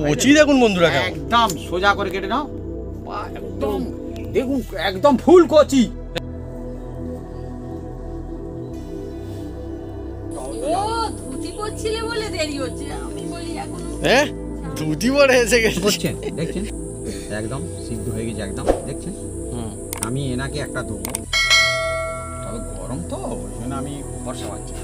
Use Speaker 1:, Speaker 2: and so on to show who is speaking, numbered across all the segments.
Speaker 1: কচি দেখুন বন্ধুরা,
Speaker 2: একদম সোজা করে কেটে নাও, একদম দেখুন একদম ফুল কচি।
Speaker 1: হ্যাঁ দুটি পরে এসে গেছে,
Speaker 2: দেখছেন একদম সিদ্ধ হয়ে গেছে একদম, দেখছেন। আমি এনাকে একটা দেবো, তবে গরম তো ওই জন্য আমি ভরসা পাচ্ছি।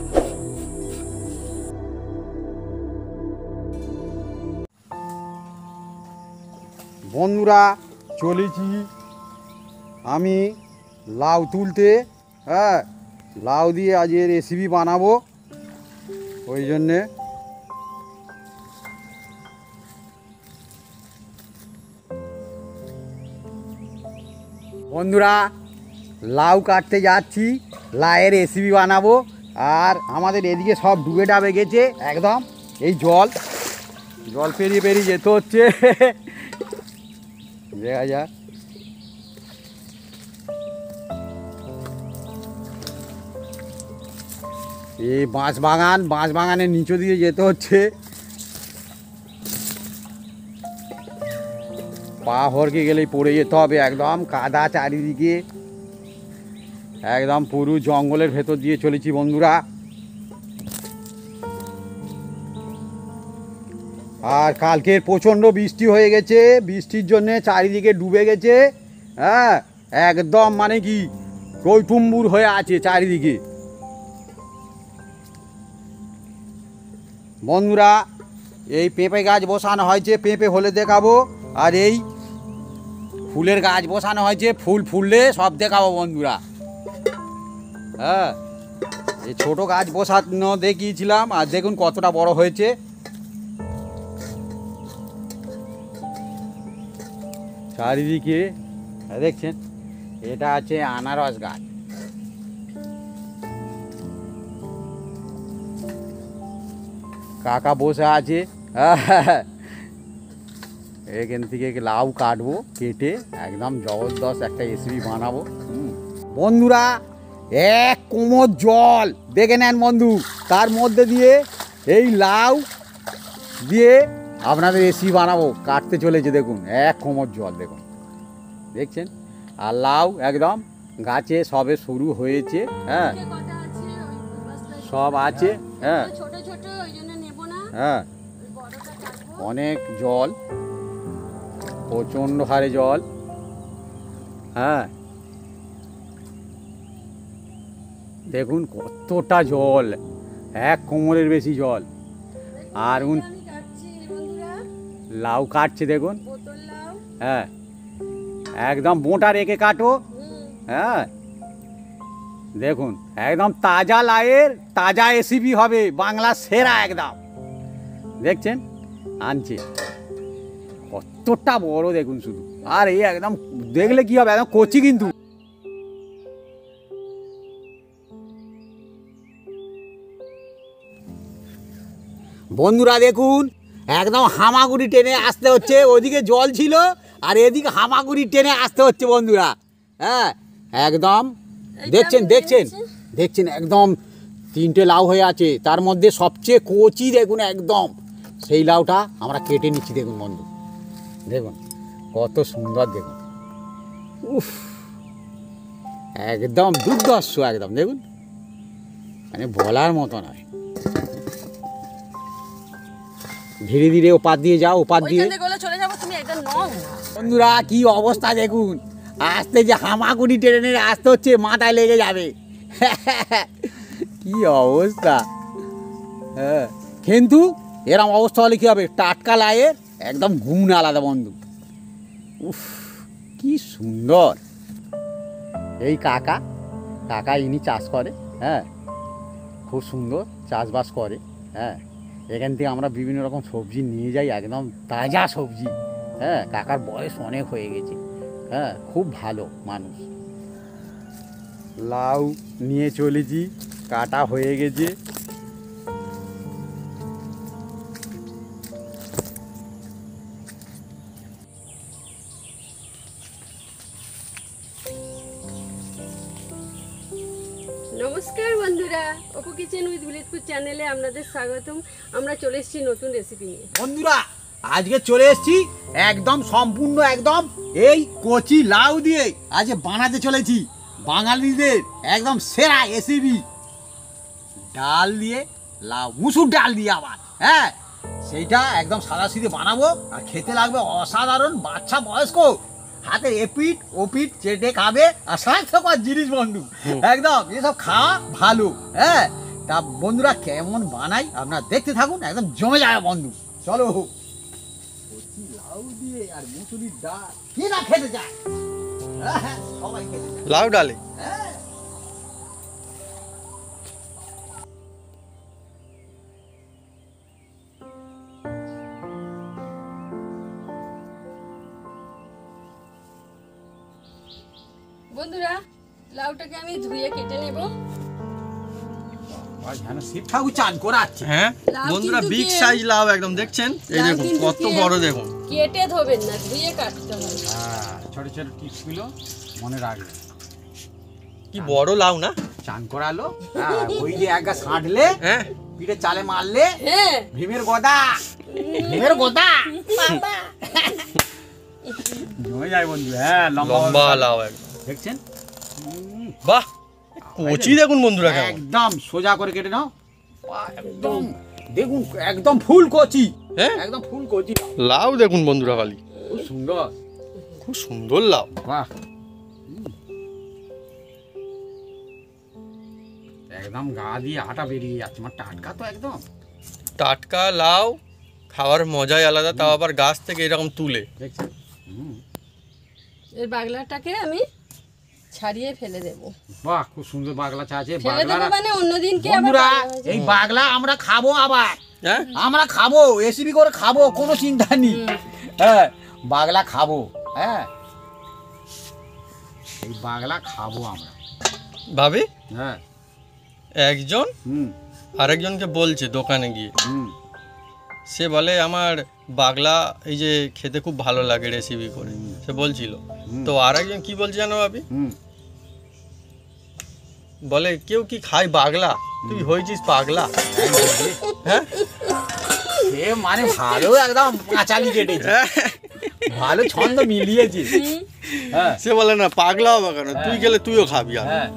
Speaker 2: বন্ধুরা চলেছি আমি লাউ তুলতে। হ্যাঁ, লাউ দিয়ে আজ রেসিপি বানাবো, ওই জন্যে বন্ধুরা লাউ কাটতে যাচ্ছি, লাউয়ের রেসিপি বানাবো। আর আমাদের এদিকে সব ডুবে ডাবে গেছে একদম, এই জল পেরিয়ে পেরিয়ে যেতে হচ্ছে। দেখা যাক, এই বাঁশ বাগানের নিচে দিয়ে যেতে হচ্ছে। পা হরকে গেলেই পড়ে যেতে হবে, একদম কাদা চারিদিকে, একদম পুরো জঙ্গলের ভেতর দিয়ে চলেছি বন্ধুরা। আর কালকের প্রচণ্ড বৃষ্টি হয়ে গেছে, বৃষ্টির জন্যে চারিদিকে ডুবে গেছে। হ্যাঁ, একদম মানে কি টইটুম্বুর হয়ে আছে চারিদিকে। বন্ধুরা এই পেঁপে গাছ বসানো হয়েছে, পেঁপে হলে দেখাবো। আর এই ফুলের গাছ বসানো হয়েছে, ফুল ফুললে সব দেখাবো বন্ধুরা। হ্যাঁ, এই ছোটো গাছ বসানো দেখিয়েছিলাম, আর দেখুন কতটা বড় হয়েছে। চারিদিকে দেখছেন, এটা আছে আনারস গাছ। কাকা বসে আছে, এখান থেকে লাউ কাটবো, কেটে একদম জবরদস্ত একটা রেসিপি বানাবো। বন্ধুরা এক কোমর জল দেখে নেন বন্ধু, তার মধ্যে দিয়ে এই লাউ দিয়ে আপনাদের রেসিপি বানাবো। কাটতে চলেছে দেখুন, এক কোমর জল দেখুন, দেখছেন। আর লাউ একদম গাছে সবে শুরু হয়েছে। হ্যাঁ, সব আছে। হ্যাঁ হ্যাঁ, অনেক জল, প্রচণ্ড হারে জল। হ্যাঁ, দেখুন কতটা জল, এক কোমরের বেশি জল। আর লাউ কাটছে দেখুন। হ্যাঁ, একদম মোটা রেখে কাটো। হ্যাঁ, দেখুন একদম তাজা লাউয়ের তাজা রেসিপি হবে, বাংলা সেরা একদম। দেখছেন আনছে কতটা বড় দেখুন শুধু, আর এই একদম দেখলে কি হবে, একদম কচি কিন্তু। বন্ধুরা দেখুন একদম হামাগুড়ি টেনে আসতে হচ্ছে, ওদিকে জল ছিল আর এদিকে হামাগুড়ি টেনে আসতে হচ্ছে বন্ধুরা। হ্যাঁ, একদম দেখছেন একদম তিনটে লাউ হয়ে আছে, তার মধ্যে সবচেয়ে কচি দেখুন একদম, সেই লাউটা আমরা কেটে নিচ্ছি। দেখুন বন্ধু, দেখুন কত সুন্দর, দেখুন উফ, একদম দুর্ধর্ষ একদম, দেখুন মানে বলার মতো নয়। ধীরে ধীরে ওপার দিয়ে যাও, ওপার দিয়ে বন্ধুরা কি অবস্থা দেখুন, আসতে যে হামাগুড়ি ট্রেনে আসতে হচ্ছে, মাথায় লেগে যাবে। কি অবস্থা। হ্যাঁ, কিন্তু এরকম অবস্থা হলে কী হবে, টাটকা লাউয়ের একদম গুণ আলাদা বন্ধু। উফ কি সুন্দর। এই কাকা ইনি চাষ করে। হ্যাঁ, খুব সুন্দর চাষবাস করে। হ্যাঁ, এখান থেকে আমরা বিভিন্ন রকম সবজি নিয়ে যাই, একদম তাজা সবজি। হ্যাঁ, কাকার বয়স অনেক হয়ে গেছে। হ্যাঁ, খুব ভালো মানুষ। লাউ নিয়ে চলেছি, কাটা হয়ে গেছে।
Speaker 3: নমস্কার বন্ধুরা, অপু কিচেন উইথ ভিলেজপুর চ্যানেলে আপনাদের স্বাগতম। আমরা চলে এসেছি নতুন রেসিপি নিয়ে।
Speaker 2: বন্ধুরা আজকে চলে এসেছি একদম সম্পূর্ণ একদম এই কচি লাউ দিয়ে আজ বানাতে চলেছি বাঙালিদের একদম সেরা রেসিপি। ডাল দিয়ে লাউ, মুসুর ডাল দিয়ে আবার, হ্যাঁ সেইটা একদম সাদাসিধে বানাবো আর খেতে লাগবে অসাধারণ। বাচ্চা বয়স্ক হাতে এপিট ওপিট চেটে খাবে আর স্বাস্থ্যকর জিনিস বন্ধু, একদম এসব খাওয়া ভালো। হ্যাঁ, তা বন্ধুরা কেমন বানাই আপনারা দেখতে থাকুন, একদম জমে যাবে বন্ধু। চলো, কচি লাউ দিয়ে আর মুসুরির ডাল কে না খেতে চায়? হ্যাঁ, সবাই খেতে চায়
Speaker 1: লাউ ডালে।
Speaker 2: হ্যাঁ।
Speaker 3: বন্ধুরা, লাউটাকে আমি ধুয়ে কেটে নেব।
Speaker 2: আর যেন শিব ঠাকুর চান করাচ্ছে।
Speaker 1: হ্যাঁ
Speaker 3: লাউ
Speaker 1: বন্ধুরা,
Speaker 3: কিন্তু
Speaker 1: বিগ
Speaker 3: কে-
Speaker 1: সাইজ লাউ একদম দেখছেন, এই
Speaker 3: লাউ
Speaker 1: দেখুন
Speaker 3: কিন্তু
Speaker 1: কত
Speaker 3: কে-
Speaker 1: বড় দেখুন।
Speaker 3: কেটে ধোবেন না, ধুয়ে কাটতে হয়।
Speaker 2: হ্যাঁ, ছোট ছোট টিপসগুলো মনে রাখবে।
Speaker 1: কি বড় লাউ না?
Speaker 2: চান করালো, হ্যাঁ, ওই যে এক গা ছাঁটলে,
Speaker 1: হ্যাঁ,
Speaker 2: পিঠে চালে মারলে
Speaker 3: হ্যাঁ,
Speaker 2: ভীমের গদা, ভীমের গদা জমে যায় বন্ধু। হ্যাঁ,
Speaker 1: লম্বা লাউ একদম
Speaker 2: দেখছেন?
Speaker 1: বাহ, কচি দেখুন বন্ধুরা কেমন।
Speaker 2: একদম সোজা করে কেটে নাও। বাহ, একদম দেখুন একদম ফুল কচি,
Speaker 1: হ্যাঁ,
Speaker 2: একদম ফুল কচি।
Speaker 1: লাউ দেখুন বন্ধুরা, খালি
Speaker 2: খুব সুন্দর।
Speaker 1: খুব সুন্দর লাউ।
Speaker 2: বাহ, একদম গা দিয়ে আটা বেরিয়ে যাচ্ছে, মানে টাটকা তো একদম।
Speaker 1: টাটকা লাউ খাওয়ার মজাই আলাদা, তাও আবার গাছ থেকে এরকম তুলে।
Speaker 2: দেখছেন?
Speaker 3: এর বাগলাটাকে আমি ছাড়িয়ে ফেলে দেব।
Speaker 2: বাহ, খুব সুন্দর বাগলা চা আছে।
Speaker 3: ফেলে দেব মানে অন্যদিনকে আবার
Speaker 2: বন্ধুরা,
Speaker 3: বাগলা হয়ে যাবে।
Speaker 2: এই বাগলা আমরা খাবো, আবার
Speaker 1: হ্যাঁ,
Speaker 2: আমরা খাবো, রেসিপি করে খাবো, কোনো চিন্তা নেই। হ্যাঁ, বাগলা খাবো। হ্যাঁ, এই বাগলা খাবো আমরা।
Speaker 1: ভাবি
Speaker 2: হ্যাঁ,
Speaker 1: একজন
Speaker 2: হুম
Speaker 1: আরেকজনকে বলছে দোকানে গিয়ে,
Speaker 2: হুম
Speaker 1: সে বলে আমার বাগলা এই যে খেতে খুব ভালো লাগে রেসিপি করে, সে বলছিল। তো আরেকজন কি বলছে জানো ভাবি?
Speaker 2: হুম
Speaker 1: বলে কেউ কি খায় বাগলা, তুই হয়েছিস পাগলা। হ্যাঁ,
Speaker 2: সে মানে ভালো একদম পাঁচালি কেটেছে, ভালো ছন্দ মিলিয়েছে। হ্যাঁ
Speaker 1: সে বলে না পাগলা হবে কেন, তুই গেলে তুইও খাবি। আর
Speaker 2: হ্যাঁ,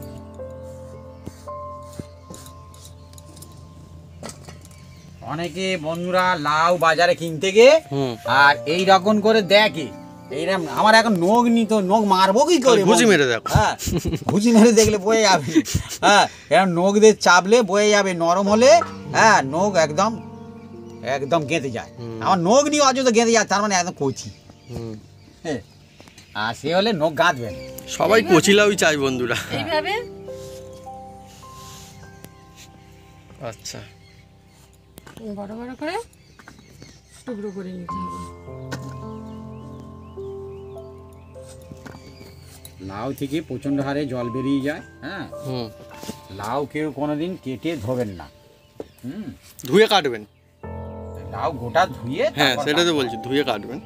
Speaker 2: অনেকে বন্ধুরা লাউ বাজারে কিনতে গিয়ে
Speaker 1: হুম,
Speaker 2: আর এই রকম করে দেখে, এইরকম আমার এখন নখ নি, তো নখ মারবো কি করে?
Speaker 1: ঘুষি মেরে দেখো।
Speaker 2: হ্যাঁ, ঘুষি মেরে দেখলে বয়ে যাবে। হ্যাঁ, এরকম নখ দিয়ে চাপলে বয়ে যাবে, নরম হলে হ্যাঁ নখ একদম একদম গেঁথে যায়। আমার নখ নিয়ে অযথা গেঁথে যায়, তার মানে একদম কচি।
Speaker 1: হুম।
Speaker 2: হ্যাঁ, আর সে হলে নখ গাঁথবে না।
Speaker 1: সবাই কচিলাউই চাই বন্ধুরা।
Speaker 3: এইভাবে
Speaker 1: আচ্ছা,
Speaker 3: বড় বড় করে টুকরো করে নিতে হবে।
Speaker 2: লাউ থেকে প্রচণ্ড হারে জল বেরিয়ে যায়। হ্যাঁ,
Speaker 1: হুম,
Speaker 2: লাউ কেউ কোনোদিন কেটে ধোবেন না।
Speaker 1: ধুয়ে কাটবেন।
Speaker 2: লাউ গোটা ধুয়ে
Speaker 1: হ্যাঁ,
Speaker 2: তারপর
Speaker 1: সেটা তো
Speaker 2: কাটবেন।
Speaker 1: বলছি, ধুয়ে কাটবেন।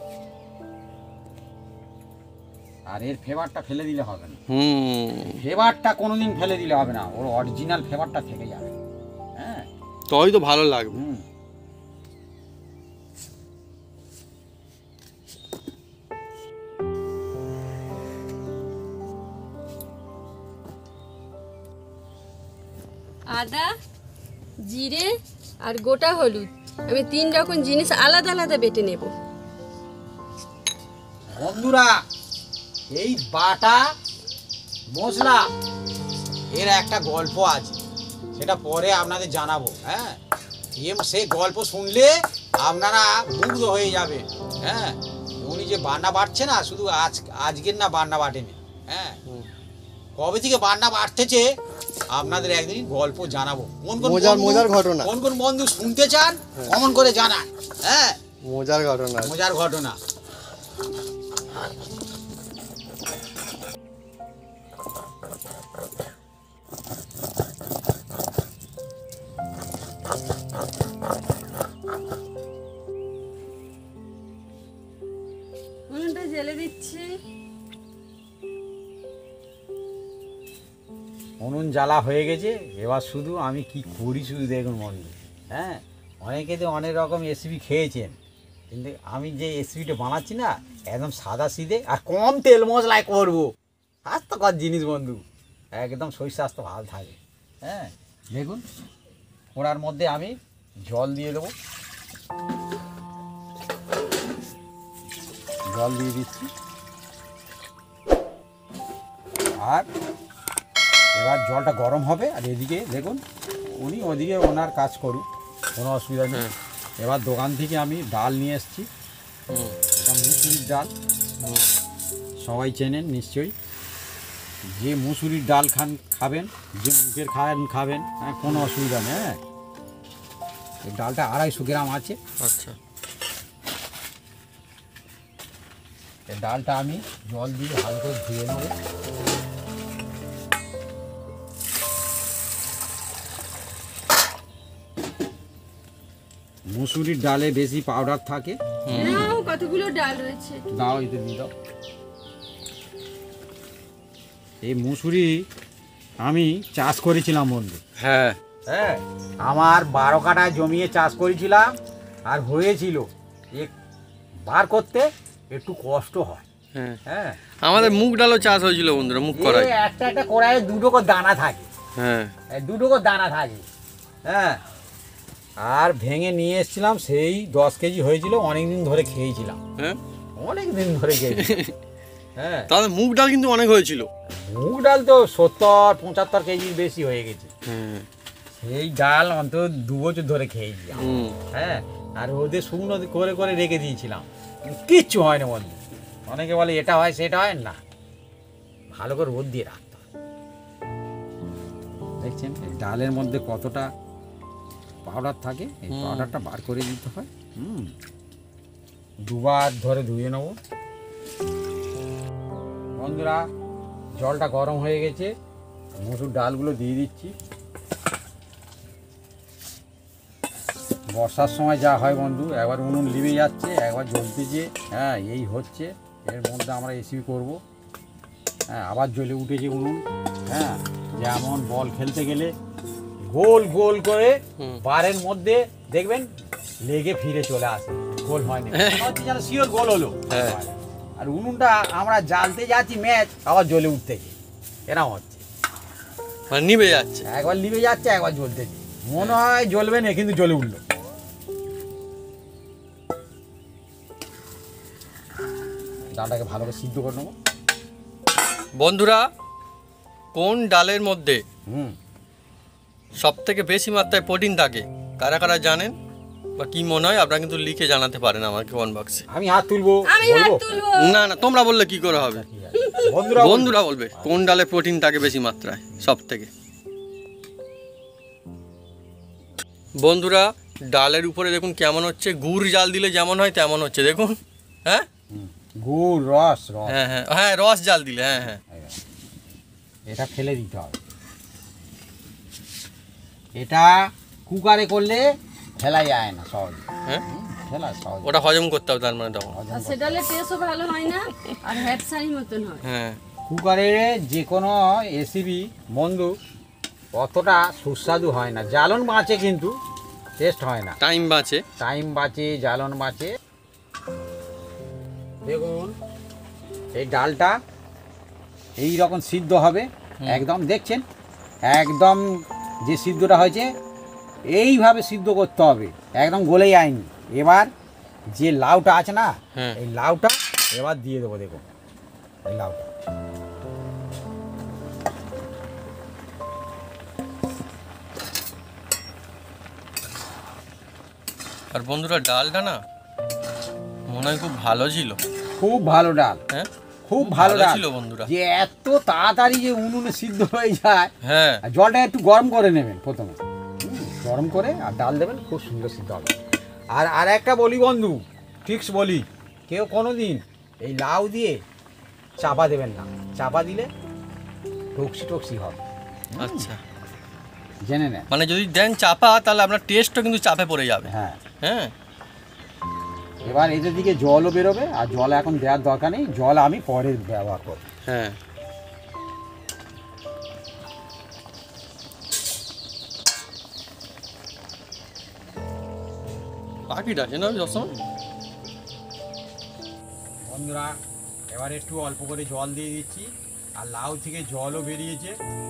Speaker 2: আর এর ফ্লেভারটা ফেলে দিলে হবে না।
Speaker 1: হুম,
Speaker 2: ফ্লেভারটা কোনোদিন ফেলে দিলে হবে না, ওর অরিজিনাল ফ্লেভারটা থেকে যাবে। হ্যাঁ,
Speaker 1: তবেই তো ভালো লাগবে।
Speaker 2: হুম
Speaker 3: আদা, জিরে আর গোটা হলুদ, আমি 3 রকম জিনিস আলাদা আলাদা বেটে নেব।
Speaker 2: বন্ধুরা, এই বাটা মশলা এর একটা গল্প আছে, সেটা পরে আপনাদের জানাবো। হ্যাঁ, সেই গল্প শুনলে আপনারা মুগ্ধ হয়ে যাবে। হ্যাঁ, উনি যে বান্না বাটছে না, শুধু আজকের না বান্না বাটেনি। হ্যাঁ, কবে থেকে বান্না বাড়তেছে আপনাদের একদিন গল্প জানাবো। কোন কোন
Speaker 1: মজার ঘটনা।
Speaker 2: কোন কোন বন্ধু শুনতে চান কমন করে জানান। হ্যাঁ,
Speaker 1: মজার ঘটনা।
Speaker 2: মজার ঘটনা।
Speaker 3: উনুনটা জেলে দিচ্ছি।
Speaker 2: উনুন জ্বালা হয়ে গেছে, এবার শুধু আমি কি করি শুধু দেখুন বন্ধু। হ্যাঁ, অনেকে তো অনেক রকম রেসিপি খেয়েছেন, কিন্তু আমি যে রেসিপিটা বানাচ্ছি না একদম সাদা সিধে আর কম তেল মশলায় করবো। স্বাস্থ্যকর জিনিস বন্ধু, একদম শরীর স্বাস্থ্য ভালো থাকে। হ্যাঁ দেখুন ওড়ার মধ্যে আমি জল দিয়ে দেবো, জল দিয়ে দিচ্ছি। আর এবার জলটা গরম হবে আর এদিকে দেখুন উনি ওদিকে ওনার কাজ করুক, কোনো অসুবিধা নেই। এবার দোকান থেকে আমি ডাল নিয়ে এসেছি, এটা মুসুরির ডাল, সবাই চেনেন নিশ্চয়ই। যে মুসুরির ডাল খাবেন, যে মুখের খাবেন, হ্যাঁ কোনো অসুবিধা নেই। হ্যাঁ এই ডালটা 250 গ্রাম আছে।
Speaker 1: আচ্ছা,
Speaker 2: এই ডালটা আমি জল দিয়ে ভালো করে ধুয়ে নেব। মুসুরির ডালে বেশি পাউডার থাকে।
Speaker 3: নাও কতগুলো ডাল রয়েছে,
Speaker 2: দাও এতে দিয়ে দাও। এই মুসুরি আমি চাষ করেছিলাম বন্ধু।
Speaker 1: হ্যাঁ
Speaker 2: হ্যাঁ আমার 12 কাঠা জমিয়ে চাষ করেছিলাম, আর হয়েছিল বার করতে একটু কষ্ট হয়।
Speaker 1: হ্যাঁ,
Speaker 2: হ্যাঁ
Speaker 1: আমাদের মুগ ডালও চাষ হয়েছিল বন্ধুরা, মুগ করাই।
Speaker 2: একটা একটা কড়াইয়ে 2 করে দানা থাকে।
Speaker 1: হ্যাঁ,
Speaker 2: 2 করে দানা থাকে। হ্যাঁ আর ভেঙে নিয়ে এসেছিলাম, সেই 10 কেজি হয়েছিল, অনেক দিন ধরে খেয়েছিলাম।
Speaker 1: হ্যাঁ
Speaker 2: অনেক দিন ধরে খেয়েছি। হ্যাঁ
Speaker 1: তাহলে মুগ ডাল কিন্তু অনেক হয়েছিল।
Speaker 2: মুগ ডাল তো 70-75 কেজির বেশি হয়ে গেছে।
Speaker 1: হ্যাঁ,
Speaker 2: সেই ডাল অন্তত 2 বছর ধরে খেয়েছি। হ্যাঁ আর ওদের শুকনো করে করে রেখে দিয়েছিলাম, কিচ্ছু হয় না বন্ধু। অনেকে বলে এটা হয় সেটা হয় না, ভালো করে রোদ দিয়ে রাখতে হয়। দেখছেন এই ডালের মধ্যে কতটা পাউডার থাকে, এই পাউডারটা বার করে দিতে হয়। 2 বার ধরে ধুয়ে নেব। বন্ধুরা জলটা গরম হয়ে গেছে, মসুর ডালগুলো দিয়ে দিচ্ছি। বর্ষার সময় যা হয় বন্ধু, একবার উনুন লিবে যাচ্ছে, একবার জ্বলতেছে। হ্যাঁ এই হচ্ছে, এর মধ্যে আমরা রেসিপি করব। হ্যাঁ আবার জ্বলে উঠেছে উনুন। হ্যাঁ যেমন বল খেলতে গেলে গোল গোল করে বারের মধ্যে দেখবেন লেগে ফিরে চলে আসে, গোল হয়নি, যেন শিওর গোল হলো। আর উনুনটা আমরা জ্বালতে যাচ্ছি ম্যাচ, আবার জ্বলে উঠতেছে, এরকম হচ্ছে,
Speaker 1: মানে নিভে যাচ্ছে।
Speaker 2: একবার লিবে যাচ্ছে একবার জ্বলতেছে, মনে হয় জ্বলবে না কিন্তু জ্বলে উঠলো। ডালটাকে ভালো করে সিদ্ধ করে নেবো।
Speaker 1: বন্ধুরা কোন ডালের মধ্যে
Speaker 2: হুম
Speaker 1: সব থেকে বেশি মাত্রায় প্রোটিন থাকে কারা কারা জানেন বা কি মনে হয়, আপনারা কিন্তু লিখে জানাতে পারেন আমাকে কমেন্ট বক্সে।
Speaker 2: আমি হাত তুলবো,
Speaker 3: আমি হাত
Speaker 2: বলবো?
Speaker 3: তুলবো।
Speaker 1: না না, তোমরা বললে কি করে হবে?
Speaker 2: বন্ধুরা
Speaker 1: বন্ধুরা বলবে কোন ডালে প্রোটিন থাকে বেশি মাত্রায় সব থেকে। বন্ধুরা ডালের উপরে দেখুন কেমন হচ্ছে, গুড় জাল দিলে যেমন হয় তেমন হচ্ছে দেখুন। হ্যাঁ
Speaker 2: গুড় রস রস
Speaker 1: হ্যাঁ হ্যাঁ হ্যাঁ, রস জাল দিলে, হ্যাঁ হ্যাঁ।
Speaker 2: এটা ফেলে দিতে হবে। এটা কুকারে করলে ফেলা যায় না সহজে।
Speaker 1: হ্যাঁ
Speaker 2: ফেলা সহজ,
Speaker 1: ওটা হজম করতে হবে তার মানে তখন।
Speaker 3: আর সেটালে টেস্টও ভালো হয় না, আর হ্যাপসারি মতন হয়।
Speaker 1: হ্যাঁ
Speaker 2: কুকারে যে কোনো রেসিপি বন্ধু অতটা সুস্বাদু হয় না, জ্বালন বাঁচে কিন্তু টেস্ট হয় না।
Speaker 1: টাইম বাঁচে।
Speaker 2: টাইম বাঁচে, জ্বালন বাঁচে। দেখুন এই ডালটা এই রকম সিদ্ধ হবে একদম, দেখছেন একদম যে সিদ্ধটা হয়েছে এইভাবে সিদ্ধ করতে হবে, একদম গলে যায়নি। এবার যে লাউটা আছে না, এই লাউটা এবার দিয়ে দেবো। দেখুন এই লাউটা
Speaker 1: আর বন্ধুরা ডালটা না মনে হয় খুব ভালো ছিল,
Speaker 2: খুব ভালো ডাল।
Speaker 1: হ্যাঁ
Speaker 2: খুব ভালো ডাল
Speaker 1: ছিল বন্ধুরা,
Speaker 2: যে এত তাড়াতাড়ি যে উনুনে সিদ্ধ হয়ে যায়।
Speaker 1: হ্যাঁ
Speaker 2: আর জলটা একটু গরম করে নেবেন প্রথমে, গরম করে আর ডাল দেবেন, খুব সুন্দর সিদ্ধ হবে। আর আর একটা বলি বন্ধু, টিক্স বলি, কেউ কোনো দিন এই লাউ দিয়ে চাপা দেবেন না, চাপা দিলে টক্সি টক্সি হবে।
Speaker 1: আচ্ছা
Speaker 2: জেনে নেন।
Speaker 1: মানে যদি দেন চাপা তাহলে আপনার টেস্টও কিন্তু চাপে পড়ে যাবে।
Speaker 2: হ্যাঁ
Speaker 1: হ্যাঁ
Speaker 2: এবার এদের দিকে জলও বেরোবে, আর জল এখন দেওয়ার দরকার নেই, জল আমি পরে ব্যবহার করব।
Speaker 1: হ্যাঁ পাখিটা আছে না সবসময়।
Speaker 2: বন্ধুরা এবার একটু অল্প করে জল দিয়ে দিচ্ছি, আর লাউ থেকে জলও বেরিয়েছে।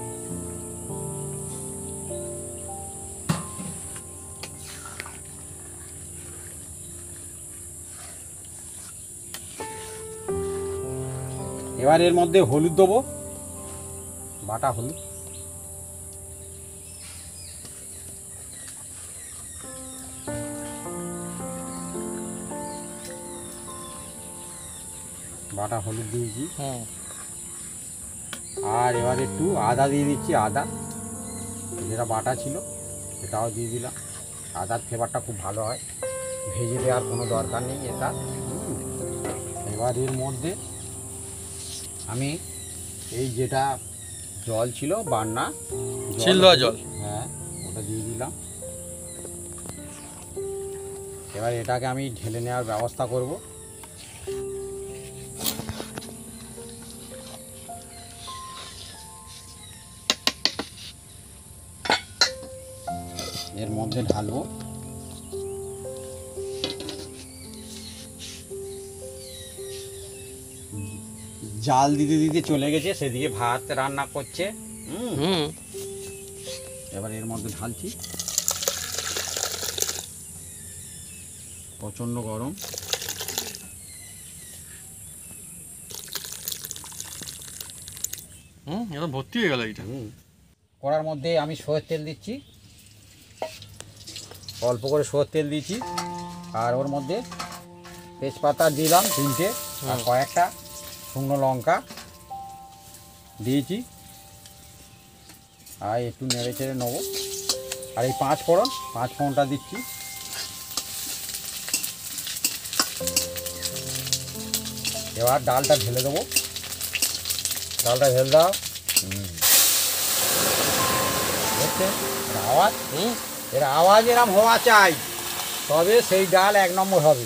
Speaker 2: এবার এর মধ্যে হলুদ দেবো, বাটা হলুদ। বাটা হলুদ দিয়েছি। আর এবার একটু আদা দিয়ে দিচ্ছি, আদা যেটা বাটা ছিল সেটাও দিয়ে দিলাম। আদার ফ্লেভারটা খুব ভালো হয়, ভেজে দেওয়ার কোনো দরকার নেই এটা। এবার এর মধ্যে আমি এই যেটা জল ছিল বান্না
Speaker 1: জল,
Speaker 2: হ্যাঁ ওটা দিয়ে দিলাম। এবার এটাকে আমি ঢেলে নেওয়ার ব্যবস্থা করব। এর মধ্যে ঢালবো। জাল দিতে দিতে চলে গেছে, সেদিকে ভাত রান্না করছে। এবার এর মধ্যে ঢালছি। প্রচন্ড গরম।
Speaker 1: এবার ভর্তি হয়ে গেল এটা।
Speaker 2: কড়ার মধ্যে আমি সরষের তেল দিচ্ছি, অল্প করে সরষের তেল দিচ্ছি। আর ওর মধ্যে তেজপাতা দিলাম 3টে, আর কয়েকটা শুকনো লঙ্কা দিয়েছি। আর একটু নেড়ে চেড়ে নেবো। আর এই 5 ফোড়নটা দিচ্ছি। এবার ডালটা ঢেলে দেবো। ডালটা ঢেলে দাও। দেখছেন আওয়াজ? এর আওয়াজ এরম হওয়া চাই, তবে সেই ডাল 1 নম্বর হবে,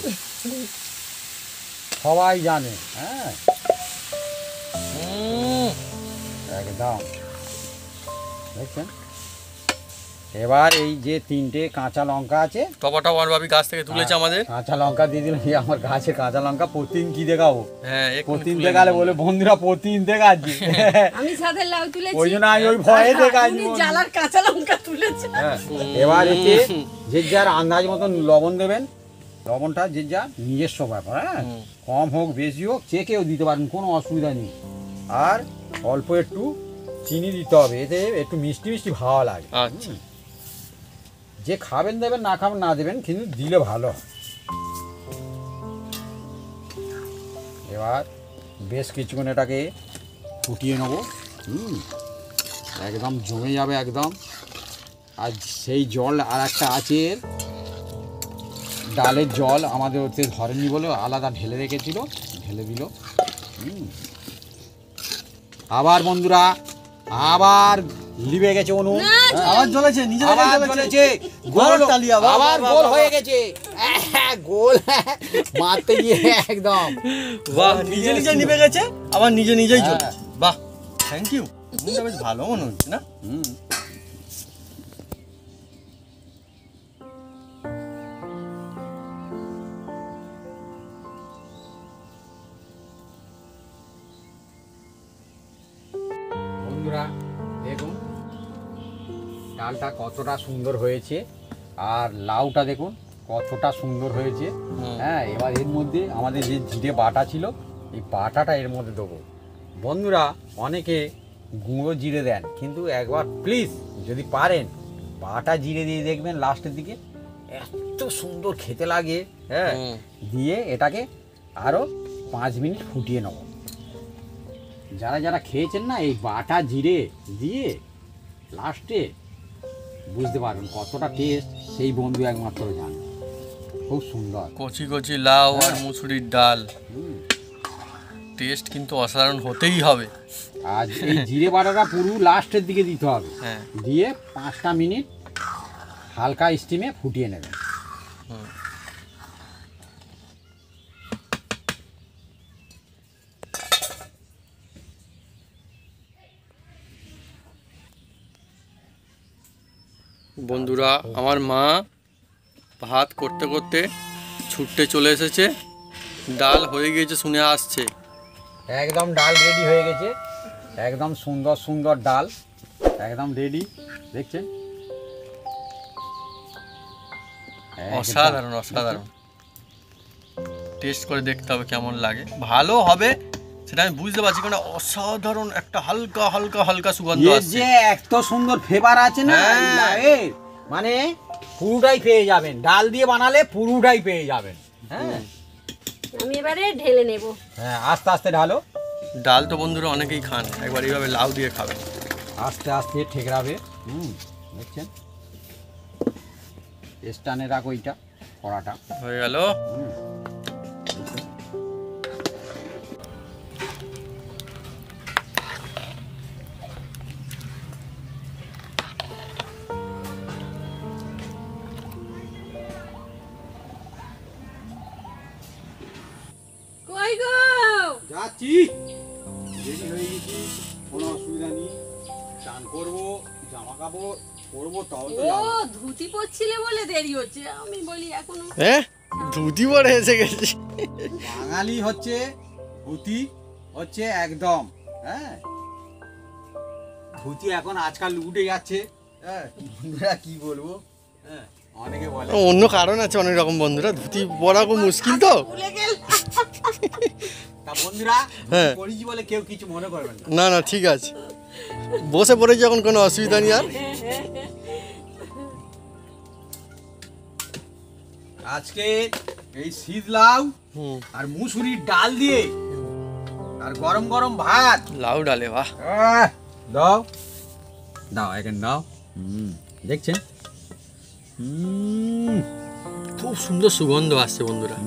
Speaker 2: সবাই জানে। হ্যাঁ একদম। দেখছেন? এবার এই যে 3টে কাঁচা লঙ্কা আছে,
Speaker 1: টপাটা আমার ভাবি গাছ থেকে তুলেছে আমাদের,
Speaker 2: কাঁচা লঙ্কা দিয়ে দিলাম। আমার গাছে কাঁচা লঙ্কা প্রতিদিন কি দেখাবো?
Speaker 1: হ্যাঁ
Speaker 2: প্রতিদিন দেখালে বলে বন্ধুরা প্রতিদিন দেখাচ্ছি।
Speaker 3: আমি সাথে লাউ তুলেছি,
Speaker 2: ওই জন্য আমি ওই ভয়ে দেখাচ্ছি।
Speaker 3: জালার কাঁচা লঙ্কা তুলেছে।
Speaker 2: এবার এতে যে যার আন্দাজ মতন লবণ দেবেন। লবণটা যে যার নিজস্ব ব্যাপার, হ্যাঁ কম হোক বেশি হোক চেকেও দিতে পারেন, কোনো অসুবিধা নেই। আর অল্প একটু চিনি দিতে হবে, এতে একটু মিষ্টি মিষ্টি ভালো লাগে।
Speaker 1: আচ্ছা,
Speaker 2: যে খাবেন দেবেন, না খাবেন না দেবেন, কিন্তু দিলে ভালো হয়। এবার বেশ কিছুক্ষণ এটাকে ফুটিয়ে নেব। একদম জমে যাবে একদম। আর সেই জল আর একটা আছে, ডালের জল আমাদের ওতে ধরেনি বলে আলাদা ঢেলে রেখেছিল, ঢেলে দিল। আবার বন্ধুরা আবার লিবে গেছে উনুন,
Speaker 1: আবার জ্বলেছে, নিজে
Speaker 2: আবার জ্বলেছে, গোল আবার গোল হয়ে গেছে। গোল মারতে গিয়ে একদম
Speaker 1: বাহ, নিজে নিজে নিভে গেছে, আবার নিজে নিজেই জ্বলেছে। বাহ, থ্যাংক ইউ। বেশ ভালো মনে হচ্ছে না?
Speaker 2: বন্ধুরা দেখুন ডালটা কতটা সুন্দর হয়েছে, আর লাউটা দেখুন কতটা সুন্দর হয়েছে। হ্যাঁ এবার এর মধ্যে আমাদের যে জিরে বাটা ছিল, এই বাটাটা এর মধ্যে দেবো। বন্ধুরা অনেকে গুঁড়ো জিরে দেন, কিন্তু একবার প্লিজ যদি পারেন বাটা জিরে দিয়ে দেখবেন, লাস্টের দিকে এত সুন্দর খেতে লাগে। হ্যাঁ দিয়ে এটাকে আরও 5 মিনিট ফুটিয়ে নেব। যারা যারা খেয়েছেন না এই বাটা জিরে দিয়ে লাস্টে, বুঝতে পারবেন কতটা টেস্ট, সেই বন্ধু একমাত্র জানে। খুব সুন্দর
Speaker 1: কচি কচি লাউ আর মুসুরির ডাল, টেস্ট কিন্তু অসাধারণ হতেই হবে।
Speaker 2: আর এই জিরে বাটাটা পুরো লাস্টের দিকে দিতে হবে।
Speaker 1: হ্যাঁ
Speaker 2: দিয়ে 5টা মিনিট হালকা স্টিমে ফুটিয়ে নেবেন।
Speaker 1: বন্ধুরা আমার মা ভাত করতে করতে ছুটতে চলে এসেছে। ডাল হয়ে গেছে শুনে আসছে।
Speaker 2: একদম ডাল রেডি হয়ে গেছে, একদম সুন্দর সুন্দর ডাল একদম রেডি, দেখছেন?
Speaker 1: অসাধারণ অসাধারণ, টেস্ট করে দেখতে হবে কেমন লাগে। ভালো হবে সেটা আমি বুঝতে পারছি, কারণ অসাধারণ একটা হালকা হালকা হালকা সুগন্ধ
Speaker 2: এর
Speaker 1: আসছে।
Speaker 2: যে এত সুন্দর ফ্লেভার আছে না,
Speaker 1: হ্যাঁ।
Speaker 2: এই ডালের, মানে পুরোটাই পেয়ে যাবেন, ডাল দিয়ে বানালে পুরোটাই পেয়ে যাবেন। হ্যাঁ
Speaker 3: আমি এবারে ঢেলে নেব।
Speaker 2: হ্যাঁ, আস্তে আস্তে ঢালো,
Speaker 1: ডাল তো বন্ধুরা অনেকেই খান, একবার এইভাবে লাউ দিয়ে খাবেন।
Speaker 2: আস্তে আস্তে ঠেকরাবে। দেখছেন? স্টানে রাখো এইটা, কড়াটা।
Speaker 1: হয়ে গেল।
Speaker 3: কই গো?
Speaker 2: যাচ্ছি, রেডি হয়ে গেছি, কোনো অসুবিধা নেই। চান করবো, জামা কাপড় পরবো, তাও তো
Speaker 3: ও
Speaker 2: যাবো।
Speaker 3: ধুতি পরছিলে বলে দেরি হচ্ছে, আমি বলি এখনো।
Speaker 1: হ্যাঁ, ধুতি পরে এসে গেছি।
Speaker 2: বাঙালি হচ্ছে ধুতি হচ্ছে একদম। হ্যাঁ, ধুতি এখন আজকাল উঠে যাচ্ছে। হ্যাঁ, বন্ধুরা কি বলবো, হ্যাঁ অনেকে বলে
Speaker 1: অন্য কারণ আছে অনেক রকম বন্ধুরা, ধুতি পরা খুব মুশকিল তো।
Speaker 3: ভুলে গেল।
Speaker 2: তা বন্ধুরা,
Speaker 1: হ্যাঁ।
Speaker 2: পড়েছি বলে কেউ কিছু মনে করবেন না।
Speaker 1: না না ঠিক আছে, বসে পড়েছি যখন কোনো অসুবিধা নেই আর।
Speaker 2: আজকে এই শীত লাউ
Speaker 1: হুম,
Speaker 2: আর মুসুরির ডাল দিয়ে আর গরম গরম ভাত।
Speaker 1: লাউ ডালে বাহ।
Speaker 2: দাও দাও, এখন দাও। দেখছেন?
Speaker 1: খুব সুন্দর সুগন্ধ আসছে বন্ধুরা।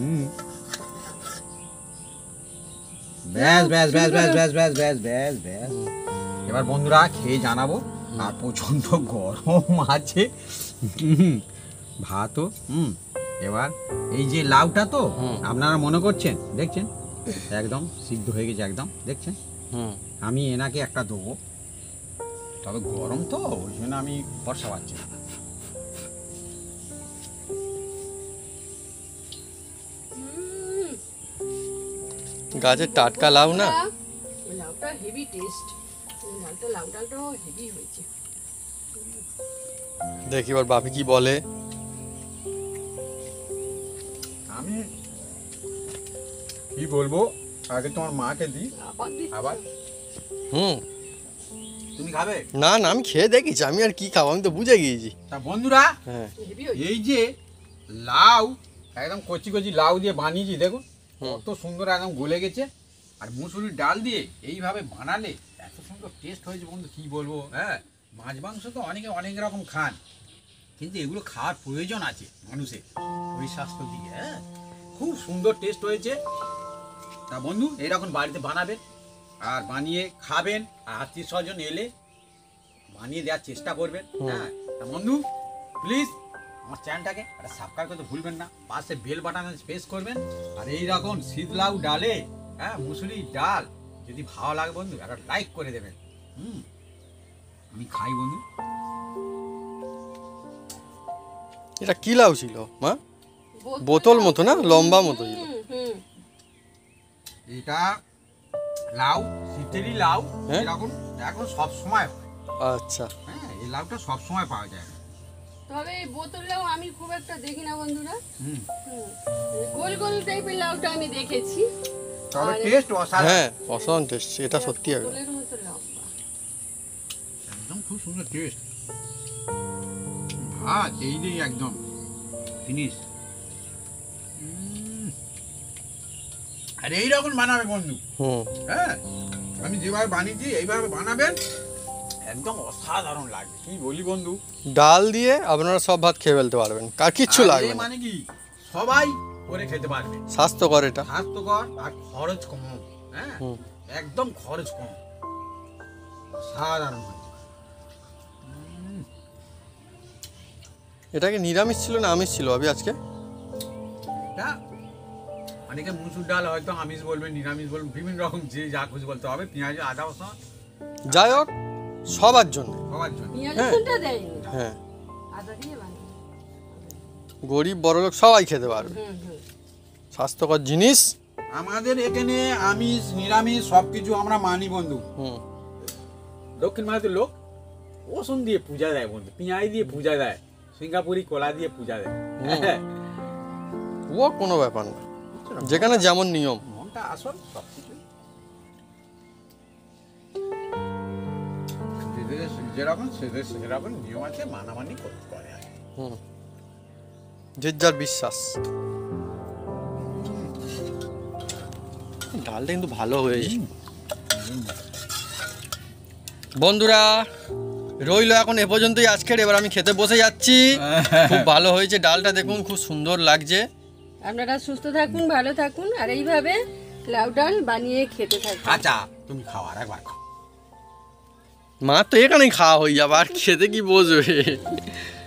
Speaker 2: ব্যাস ব্যাস ব্যাস ব্যাস ব্যাস ব্যাস ব্যাস ব্যাস ব্যাস। এবার বন্ধুরা খেয়ে জানাবো। আর প্রচন্ড গরম আছে, ভাতও। এবার এই যে লাউটা তো আপনারা মনে করছেন, দেখছেন একদম সিদ্ধ হয়ে গেছে একদম, দেখছেন?
Speaker 1: হুম,
Speaker 2: আমি এনাকে একটা দেবো, তবে গরম তো ওই জন্য আমি বর্ষা পাচ্ছি না।
Speaker 1: গাছের টাটকা লাউ না।
Speaker 3: লাউটা হেভি টেস্ট, লাউটাও হেভি হয়েছে।
Speaker 1: দেখি এবার বাপি কি বলে।
Speaker 2: আমি কি বলবো, আগে তোমার মাকে দিই,
Speaker 3: আবার দিচ্ছি।
Speaker 2: আবার
Speaker 1: হুম,
Speaker 2: তুমি খাবে।
Speaker 1: না না আমি খেয়ে দেখেছি, আমি আর কি খাবো, আমি তো বুঝে গিয়েছি।
Speaker 2: তা বন্ধুরা,
Speaker 1: হ্যাঁ,
Speaker 3: হেভি হয়েছে।
Speaker 2: এই যে লাউ একদম কচি কচি লাউ দিয়ে বানিয়েছি, দেখুন কত সুন্দর একদম গলে গেছে। আর মুসুরির ডাল দিয়ে এইভাবে বানালে এত সুন্দর টেস্ট হয়েছে বন্ধু, কি বলবো। হ্যাঁ, মাছ মাংস তো অনেকে অনেক রকম খান, কিন্তু এগুলো খাওয়ার প্রয়োজন আছে মানুষের শরীর স্বাস্থ্য দিকে। হ্যাঁ, খুব সুন্দর টেস্ট হয়েছে। তা বন্ধু এইরকম বাড়িতে বানাবেন আর বানিয়ে খাবেন, আর আত্মীয় স্বজন এলে বানিয়ে দেওয়ার চেষ্টা করবেন। হ্যাঁ, তা বন্ধু প্লিজ আমার চ্যানেলটাকে একটা সাবস্ক্রাইব করতে ভুলবেন না, পাশে বেল বাটনে প্রেস করবেন। আর এই রকম শীতলাউ ডালে, হ্যাঁ মুসুরি ডাল যদি ভালো লাগে বন্ধু একটা লাইক করে দেবেন। আমি খাই বন্ধু।
Speaker 1: এটা কি লাউ ছিল মা? বোতল মতো না, লম্বা মতো ছিল।
Speaker 3: হুম,
Speaker 2: এটা লাউ, শীতেরই লাউ।
Speaker 1: হ্যাঁ?
Speaker 2: এরকম এখন সব সময় হয়।
Speaker 1: আচ্ছা,
Speaker 2: হ্যাঁ, এই লাউটা সব সময় পাওয়া যায় না।
Speaker 3: তবে এই বোতল লাউ আমি খুব একটা দেখি না বন্ধুরা।
Speaker 2: হুম,
Speaker 3: গোল গোল টাইপের লাউটা আমি দেখেছি।
Speaker 2: তবে
Speaker 3: আর-
Speaker 2: টেস্ট অসাধারণ,
Speaker 1: হ্যাঁ অসাধারণ টেস্ট, এটা সত্যি হবে।
Speaker 3: বোতলের মতো লম্বা।
Speaker 2: একদম খুব সুন্দর টেস্ট। ভাত এই দিয়ে একদম ফিনিশ। আর এইরকম বানাবে বন্ধু।
Speaker 1: হুম,
Speaker 2: হ্যাঁ, আমি যেভাবে বানিয়েছি এইভাবে বানাবেন, একদম অসাধারণ লাগবে, কি বলি বন্ধু।
Speaker 1: ডাল দিয়ে আপনারা সব ভাত খেয়ে ফেলতে পারবেন, কার কিচ্ছু
Speaker 2: আর
Speaker 1: লাগবে
Speaker 2: এ
Speaker 1: না।
Speaker 2: মানে কি সবাই করে খেতে পারবে,
Speaker 1: স্বাস্থ্যকর এটা।
Speaker 2: স্বাস্থ্যকর আর খরচ কম। হ্যাঁ,
Speaker 1: হুম,
Speaker 2: একদম খরচ কম, সাধারণ।
Speaker 1: এটা কি নিরামিষ ছিল না আমিষ ছিল আমি আজকে?
Speaker 2: এটা অনেকে মুসুর ডাল হয়তো আমিষ বলবেন, নিরামিষ বলবেন, বিভিন্ন রকম যে যা খুশি বলতে হবে। পেঁয়াজ আদা রসুন
Speaker 1: যাই হোক সবার জন্য।
Speaker 2: সবার জন্য।
Speaker 3: পেঁয়াজ
Speaker 1: হ্যাঁ।
Speaker 3: রসুনটা দেয়নি,
Speaker 1: হ্যাঁ,
Speaker 3: আদা দিয়ে বানানো।
Speaker 1: গরিব বড়লোক সবাই খেতে পারবে,
Speaker 3: হুম,
Speaker 1: স্বাস্থ্যকর জিনিস।
Speaker 2: আমাদের এখানে আমিষ নিরামিষ সবকিছু আমরা মানি বন্ধু।
Speaker 1: হুম।
Speaker 2: দক্ষিণ ভারতের লোক রসুন দিয়ে পূজা দেয় বন্ধু, পেঁয়াজ দিয়ে পূজা দেয়, সিঙ্গাপুরি কলা দিয়ে পূজা দেয়।
Speaker 1: ও কোনো ব্যাপার না, যেখানে যেমন নিয়ম।
Speaker 2: মনটা আসল সবকিছু যেরকম সেরকম নিয়ম আছে, মানামানি করতে করে আর কি।
Speaker 1: হুম, যে যার বিশ্বাস। ডালটা কিন্তু ভালো হয়েছে বন্ধুরা। রইলো এখন এ পর্যন্তই আজকের। এবার আমি খেতে বসে যাচ্ছি। খুব ভালো হয়েছে ডালটা, দেখুন খুব সুন্দর লাগছে।
Speaker 3: আপনারা সুস্থ থাকুন, ভালো থাকুন, আর এইভাবে লাউ ডাল বানিয়ে খেতে থাকুন।
Speaker 2: আচ্ছা তুমি খাওয়ার একবার খাও।
Speaker 1: মা তো এখানেই খাওয়া হয়ে যাবে, আর খেতে কি বসবে।